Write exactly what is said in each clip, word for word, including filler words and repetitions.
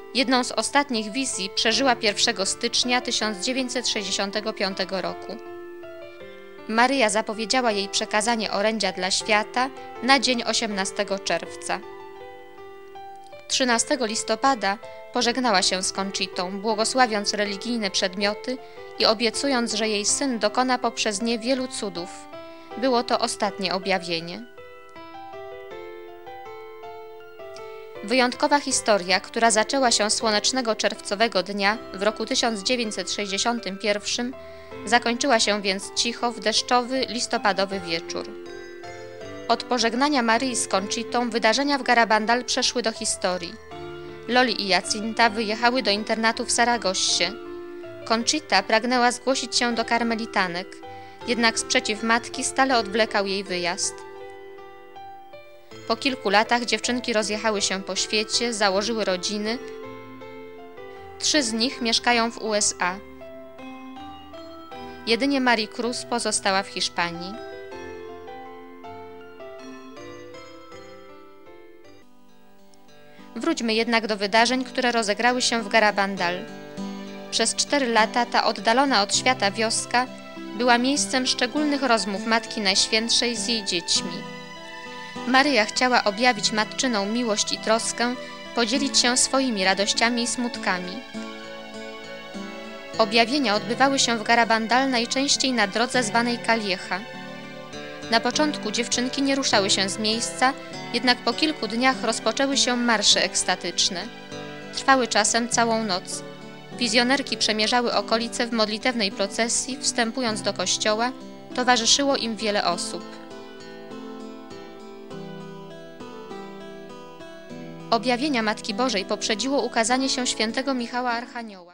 Jedną z ostatnich wizji przeżyła pierwszego stycznia tysiąc dziewięćset sześćdziesiątego piątego roku. Maryja zapowiedziała jej przekazanie orędzia dla świata na dzień osiemnastego czerwca. trzynastego listopada pożegnała się z Conchitą, błogosławiąc religijne przedmioty i obiecując, że jej syn dokona poprzez nie wielu cudów. Było to ostatnie objawienie. Wyjątkowa historia, która zaczęła się słonecznego czerwcowego dnia w roku tysiąc dziewięćset sześćdziesiątym pierwszym, zakończyła się więc cicho w deszczowy, listopadowy wieczór. Od pożegnania Maryi z Conchitą wydarzenia w Garabandal przeszły do historii. Loli i Jacinta wyjechały do internatu w Saragossie. Conchita pragnęła zgłosić się do karmelitanek, jednak sprzeciw matki stale odwlekał jej wyjazd. Po kilku latach dziewczynki rozjechały się po świecie, założyły rodziny. Trzy z nich mieszkają w U S A. Jedynie Marie Cruz pozostała w Hiszpanii. Wróćmy jednak do wydarzeń, które rozegrały się w Garabandal. Przez cztery lata ta oddalona od świata wioska była miejscem szczególnych rozmów Matki Najświętszej z jej dziećmi. Maryja chciała objawić matczyną miłość i troskę, podzielić się swoimi radościami i smutkami. Objawienia odbywały się w Garabandal najczęściej na drodze zwanej Calleja. Na początku dziewczynki nie ruszały się z miejsca, jednak po kilku dniach rozpoczęły się marsze ekstatyczne. Trwały czasem całą noc. Wizjonerki przemierzały okolice w modlitewnej procesji, wstępując do kościoła, towarzyszyło im wiele osób. Objawienia Matki Bożej poprzedziło ukazanie się świętego Michała Archanioła.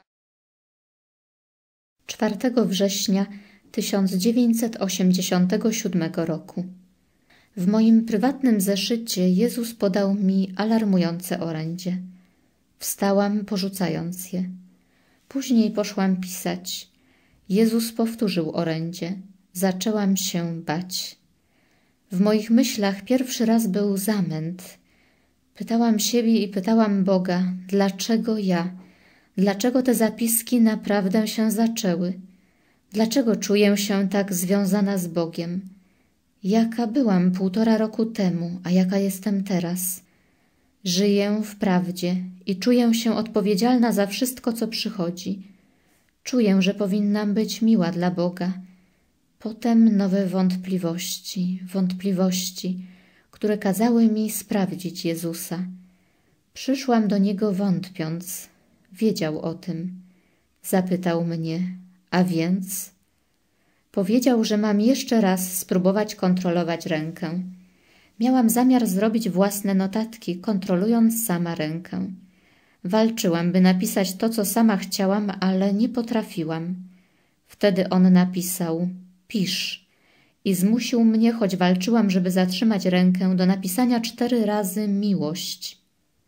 czwartego września tysiąc dziewięćset osiemdziesiątego siódmego roku. W moim prywatnym zeszycie Jezus podał mi alarmujące orędzie. Wstałam, porzucając je. Później poszłam pisać. Jezus powtórzył orędzie. Zaczęłam się bać. W moich myślach pierwszy raz był zamęt. Pytałam siebie i pytałam Boga, dlaczego ja? Dlaczego te zapiski naprawdę się zaczęły? Dlaczego czuję się tak związana z Bogiem? Jaka byłam półtora roku temu, a jaka jestem teraz? Żyję w prawdzie i czuję się odpowiedzialna za wszystko, co przychodzi. Czuję, że powinnam być miła dla Boga. Potem nowe wątpliwości, wątpliwości, które kazały mi sprawdzić Jezusa. Przyszłam do Niego wątpiąc. Wiedział o tym. Zapytał mnie, a więc? Powiedział, że mam jeszcze raz spróbować kontrolować rękę. Miałam zamiar zrobić własne notatki, kontrolując sama rękę. Walczyłam, by napisać to, co sama chciałam, ale nie potrafiłam. Wtedy on napisał, pisz. I zmusił mnie, choć walczyłam, żeby zatrzymać rękę, do napisania cztery razy miłość.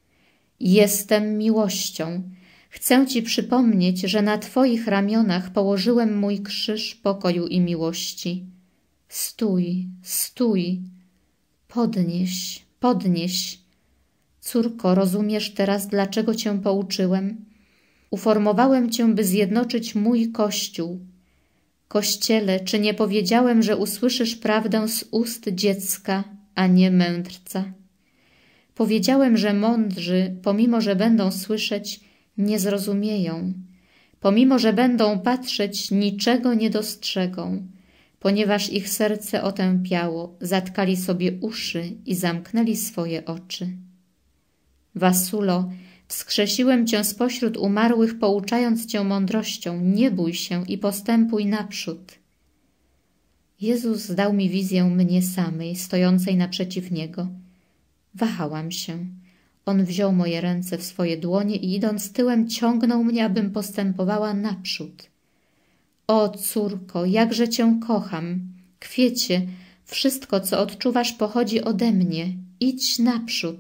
Jestem miłością. Chcę Ci przypomnieć, że na Twoich ramionach położyłem mój krzyż pokoju i miłości. Stój, stój, podnieś, podnieś. Córko, rozumiesz teraz, dlaczego Cię pouczyłem? Uformowałem Cię, by zjednoczyć mój Kościół. Kościele, czy nie powiedziałem, że usłyszysz prawdę z ust dziecka, a nie mędrca? Powiedziałem, że mądrzy, pomimo że będą słyszeć, nie zrozumieją. Pomimo że będą patrzeć, niczego nie dostrzegą, ponieważ ich serce otępiało, zatkali sobie uszy i zamknęli swoje oczy. Wasulo, wskrzesiłem Cię spośród umarłych, pouczając Cię mądrością. Nie bój się i postępuj naprzód. Jezus dał mi wizję mnie samej, stojącej naprzeciw Niego. Wahałam się. On wziął moje ręce w swoje dłonie i idąc tyłem ciągnął mnie, abym postępowała naprzód. O, córko, jakże Cię kocham! Kwiecie, wszystko, co odczuwasz, pochodzi ode mnie. Idź naprzód.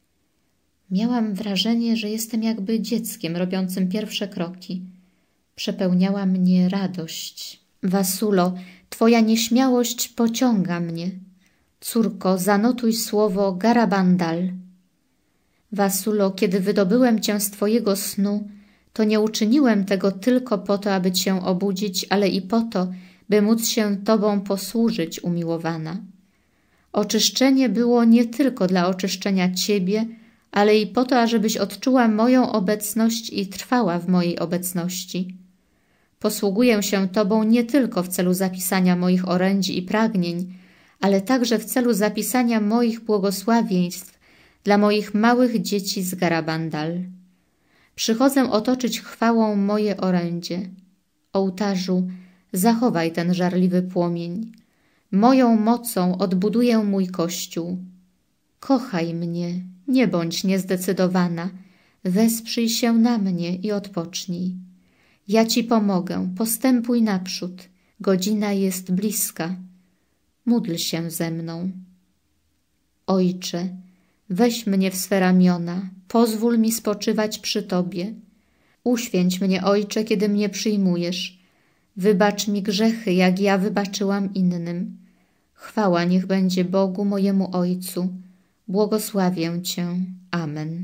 Miałam wrażenie, że jestem jakby dzieckiem robiącym pierwsze kroki. Przepełniała mnie radość. Wasulo, Twoja nieśmiałość pociąga mnie. Córko, zanotuj słowo Garabandal. Wasulo, kiedy wydobyłem cię z twojego snu, to nie uczyniłem tego tylko po to, aby cię obudzić, ale i po to, by móc się tobą posłużyć, umiłowana. Oczyszczenie było nie tylko dla oczyszczenia ciebie, ale i po to, ażebyś odczuła moją obecność i trwała w mojej obecności. Posługuję się tobą nie tylko w celu zapisania moich orędzi i pragnień, ale także w celu zapisania moich błogosławieństw dla moich małych dzieci z Garabandal. Przychodzę otoczyć chwałą moje orędzie. Ołtarzu, zachowaj ten żarliwy płomień. Moją mocą odbuduję mój Kościół. Kochaj mnie, nie bądź niezdecydowana. Wesprzyj się na mnie i odpocznij. Ja ci pomogę, postępuj naprzód. Godzina jest bliska. Módl się ze mną. Ojcze, weź mnie w swe ramiona, pozwól mi spoczywać przy Tobie. Uświęć mnie, Ojcze, kiedy mnie przyjmujesz. Wybacz mi grzechy, jak ja wybaczyłam innym. Chwała niech będzie Bogu mojemu Ojcu. Błogosławię Cię. Amen.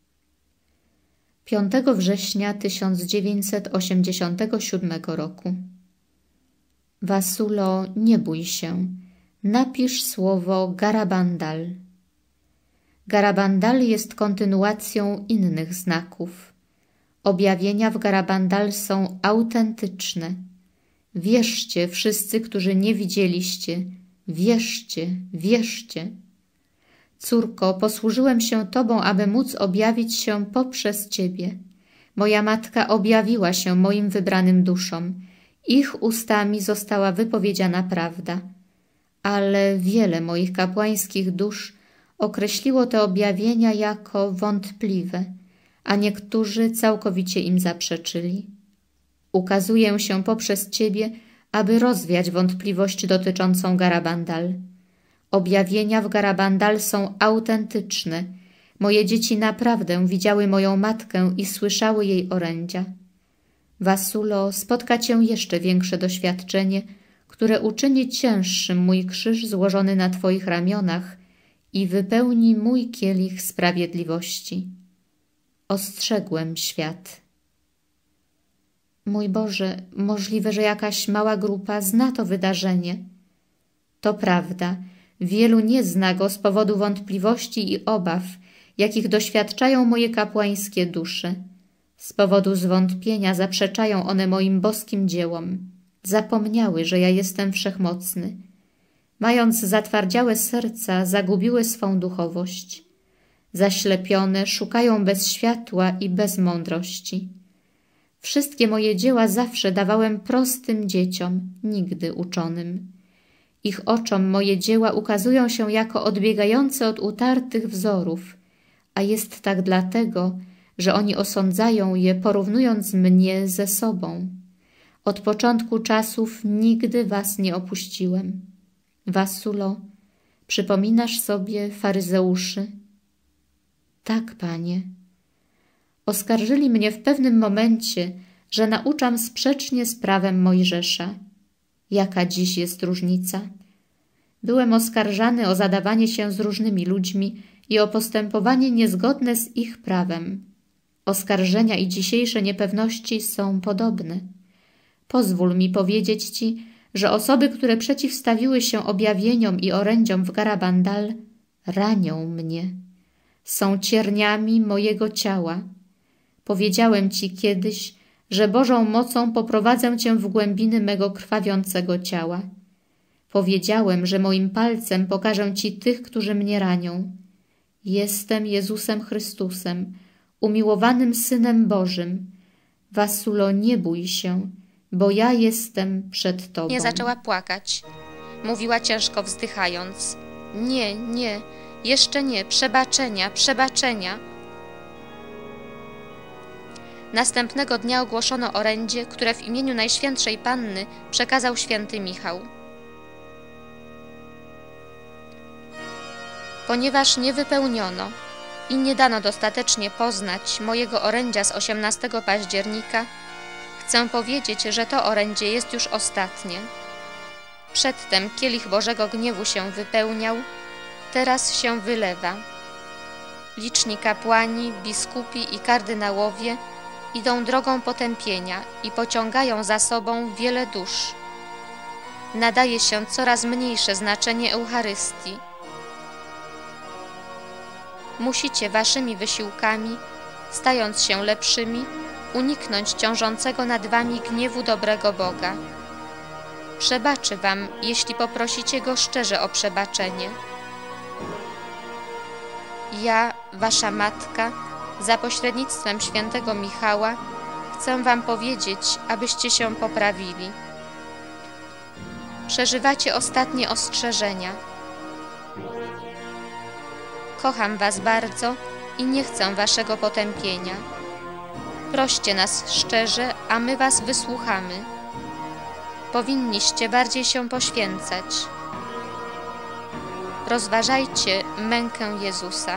piątego września tysiąc dziewięćset osiemdziesiątego siódmego roku. Wasulo, nie bój się. Napisz słowo Garabandal. Garabandal jest kontynuacją innych znaków. Objawienia w Garabandal są autentyczne. Wierzcie, wszyscy, którzy nie widzieliście. Wierzcie, wierzcie. Córko, posłużyłem się Tobą, aby móc objawić się poprzez Ciebie. Moja matka objawiła się moim wybranym duszom. Ich ustami została wypowiedziana prawda. Ale wiele moich kapłańskich dusz określiło te objawienia jako wątpliwe, a niektórzy całkowicie im zaprzeczyli. Ukazuję się poprzez Ciebie, aby rozwiać wątpliwość dotyczącą Garabandal. Objawienia w Garabandal są autentyczne. Moje dzieci naprawdę widziały moją matkę i słyszały jej orędzia. Wasulo, spotka Cię jeszcze większe doświadczenie, które uczyni cięższym mój krzyż złożony na Twoich ramionach i wypełni mój kielich sprawiedliwości. Ostrzegłem świat. Mój Boże, możliwe, że jakaś mała grupa zna to wydarzenie. To prawda, wielu nie zna go z powodu wątpliwości i obaw, jakich doświadczają moje kapłańskie dusze. Z powodu zwątpienia zaprzeczają one moim boskim dziełom. Zapomniały, że ja jestem wszechmocny. Mając zatwardziałe serca, zagubiły swą duchowość. Zaślepione szukają bez światła i bez mądrości. Wszystkie moje dzieła zawsze dawałem prostym dzieciom, nigdy uczonym. Ich oczom moje dzieła ukazują się jako odbiegające od utartych wzorów, a jest tak dlatego, że oni osądzają je, porównując mnie ze sobą. Od początku czasów nigdy was nie opuściłem. Wasulo, przypominasz sobie faryzeuszy? Tak, Panie. Oskarżyli mnie w pewnym momencie, że nauczam sprzecznie z prawem Mojżesza. Jaka dziś jest różnica? Byłem oskarżany o zadawanie się z różnymi ludźmi i o postępowanie niezgodne z ich prawem. Oskarżenia i dzisiejsze niepewności są podobne. Pozwól mi powiedzieć Ci, że osoby, które przeciwstawiły się objawieniom i orędziom w Garabandal, ranią mnie. Są cierniami mojego ciała. Powiedziałem Ci kiedyś, że Bożą mocą poprowadzę Cię w głębiny mego krwawiącego ciała. Powiedziałem, że moim palcem pokażę Ci tych, którzy mnie ranią. Jestem Jezusem Chrystusem, umiłowanym Synem Bożym. Wasulo, nie bój się, bo ja jestem przed Tobą. Nie zaczęła płakać. Mówiła ciężko wzdychając. Nie, nie, jeszcze nie, przebaczenia, przebaczenia. Następnego dnia ogłoszono orędzie, które w imieniu Najświętszej Panny przekazał święty Michał. Ponieważ nie wypełniono i nie dano dostatecznie poznać mojego orędzia z osiemnastego października, chcę powiedzieć, że to orędzie jest już ostatnie. Przedtem kielich Bożego gniewu się wypełniał, teraz się wylewa. Liczni kapłani, biskupi i kardynałowie idą drogą potępienia i pociągają za sobą wiele dusz. Nadaje się coraz mniejsze znaczenie Eucharystii. Musicie waszymi wysiłkami, stając się lepszymi, uniknąć ciążącego nad wami gniewu dobrego Boga. Przebaczy wam, jeśli poprosicie Go szczerze o przebaczenie. Ja, wasza matka, za pośrednictwem świętego Michała, chcę wam powiedzieć, abyście się poprawili. Przeżywacie ostatnie ostrzeżenia. Kocham was bardzo i nie chcę waszego potępienia. Proście nas szczerze, a my was wysłuchamy. Powinniście bardziej się poświęcać. Rozważajcie mękę Jezusa.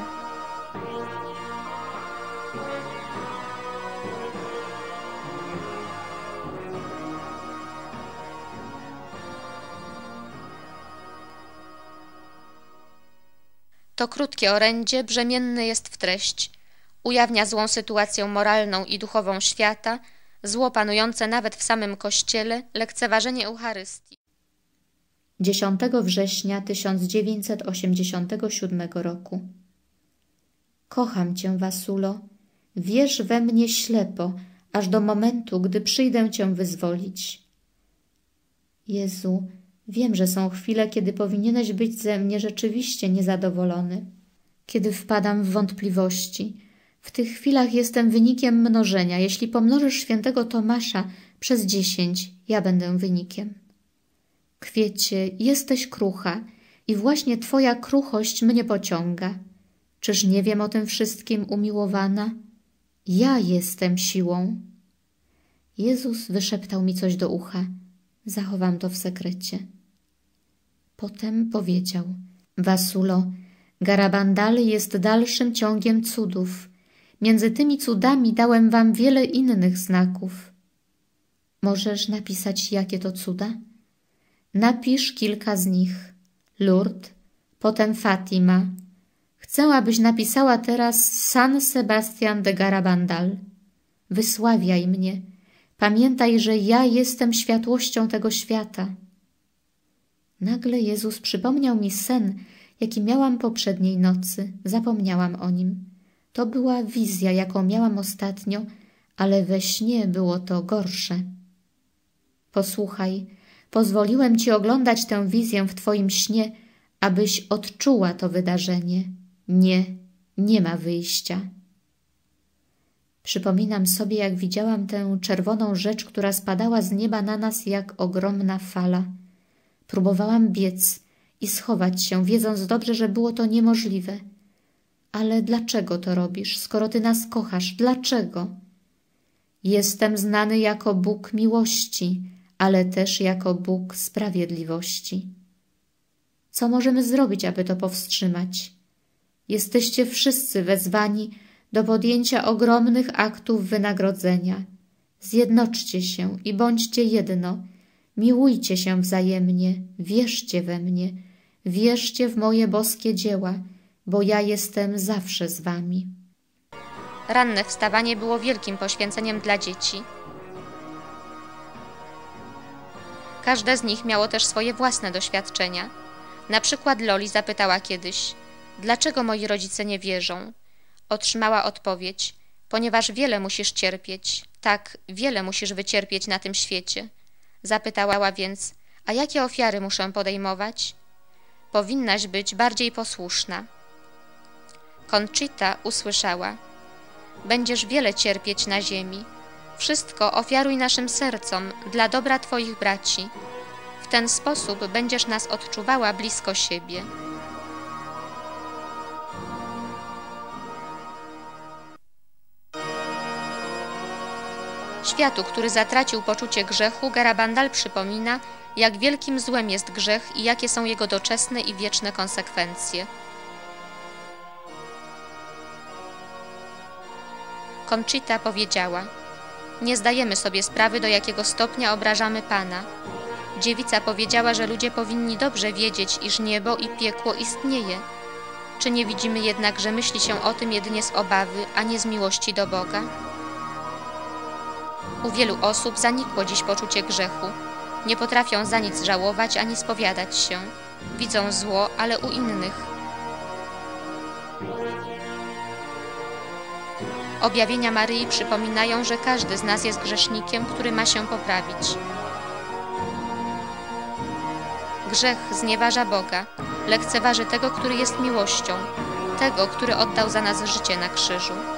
To krótkie orędzie brzemienne jest w treść. Ujawnia złą sytuację moralną i duchową świata, zło panujące nawet w samym Kościele, lekceważenie Eucharystii. dziesiątego września tysiąc dziewięćset osiemdziesiątego siódmego roku. Kocham Cię, Wasulo, wierz we mnie ślepo, aż do momentu, gdy przyjdę Cię wyzwolić. Jezu, wiem, że są chwile, kiedy powinieneś być ze mnie rzeczywiście niezadowolony, kiedy wpadam w wątpliwości. W tych chwilach jestem wynikiem mnożenia. Jeśli pomnożysz świętego Tomasza przez dziesięć, ja będę wynikiem. Kwiecie, jesteś krucha i właśnie Twoja kruchość mnie pociąga. Czyż nie wiem o tym wszystkim, umiłowana? Ja jestem siłą. Jezus wyszeptał mi coś do ucha. Zachowam to w sekrecie. Potem powiedział: Wasulo, Garabandal jest dalszym ciągiem cudów. Między tymi cudami dałem wam wiele innych znaków. Możesz napisać, jakie to cuda? Napisz kilka z nich. Lourdes, potem Fatima. Chcę, abyś napisała teraz San Sebastian de Garabandal. Wysławiaj mnie. Pamiętaj, że ja jestem światłością tego świata. Nagle Jezus przypomniał mi sen, jaki miałam poprzedniej nocy. Zapomniałam o nim. To była wizja, jaką miałam ostatnio, ale we śnie było to gorsze. Posłuchaj, pozwoliłem ci oglądać tę wizję w twoim śnie, abyś odczuła to wydarzenie. Nie, nie ma wyjścia. Przypominam sobie, jak widziałam tę czerwoną rzecz, która spadała z nieba na nas jak ogromna fala. Próbowałam biec i schować się, wiedząc dobrze, że było to niemożliwe. Ale dlaczego to robisz, skoro ty nas kochasz? Dlaczego? Jestem znany jako Bóg miłości, ale też jako Bóg sprawiedliwości. Co możemy zrobić, aby to powstrzymać? Jesteście wszyscy wezwani do podjęcia ogromnych aktów wynagrodzenia. Zjednoczcie się i bądźcie jedno. Miłujcie się wzajemnie, wierzcie we mnie, wierzcie w moje boskie dzieła, bo ja jestem zawsze z wami. Ranne wstawanie było wielkim poświęceniem dla dzieci. Każde z nich miało też swoje własne doświadczenia. Na przykład Loli zapytała kiedyś: dlaczego moi rodzice nie wierzą? Otrzymała odpowiedź: ponieważ wiele musisz cierpieć. Tak, wiele musisz wycierpieć na tym świecie. Zapytała więc: a jakie ofiary muszę podejmować? Powinnaś być bardziej posłuszna. Conchita usłyszała: będziesz wiele cierpieć na ziemi. Wszystko ofiaruj naszym sercom dla dobra twoich braci. W ten sposób będziesz nas odczuwała blisko siebie. Światu, który zatracił poczucie grzechu, Garabandal przypomina, jak wielkim złem jest grzech i jakie są jego doczesne i wieczne konsekwencje. Conchita powiedziała: nie zdajemy sobie sprawy, do jakiego stopnia obrażamy Pana. Dziewica powiedziała, że ludzie powinni dobrze wiedzieć, iż niebo i piekło istnieje. Czy nie widzimy jednak, że myśli się o tym jedynie z obawy, a nie z miłości do Boga? U wielu osób zanikło dziś poczucie grzechu. Nie potrafią za nic żałować ani spowiadać się. Widzą zło, ale u innych. Objawienia Maryi przypominają, że każdy z nas jest grzesznikiem, który ma się poprawić. Grzech znieważa Boga, lekceważy tego, który jest miłością, tego, który oddał za nas życie na krzyżu.